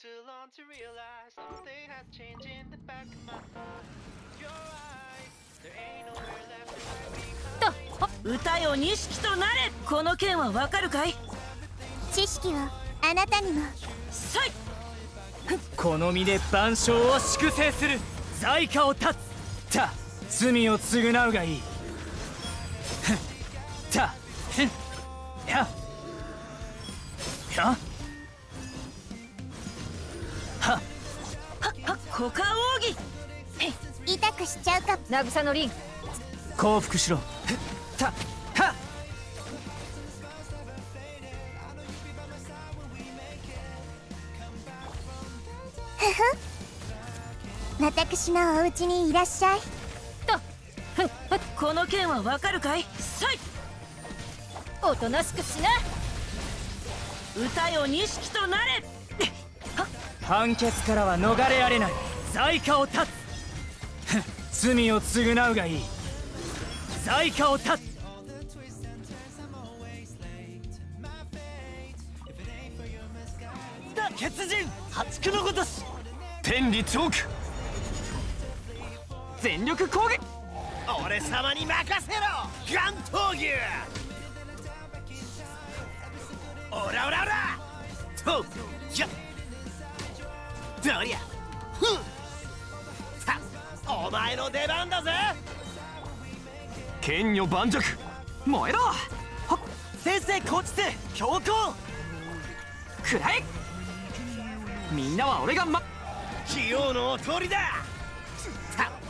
歌よ錦となれ。この剣はわかるかい？ 知識をあなたにも。 さい。 この身で万象を粛清する。在家を断つ。た罪を償うがいい。たややは股間奥義。 痛くしちゃうか。 渚の凛、 降伏しろ。たは私のお家にいらっしゃい。 この剣はわかるかい？さい。 おとなしくしな。 歌よ錦となれ。 判決からは逃れられない。在家を断つ。罪を償うがいい。在家を断つ。血人破竹のごとし。天理チョーク。全力攻撃。 俺様に任せろ関東牛。オラオラオラとやっどりゃふんさお前の出番だぜ。 剣女盤石。燃えろ。先生こちて強行くらえ。みんなは俺が器用のお通りだ。さ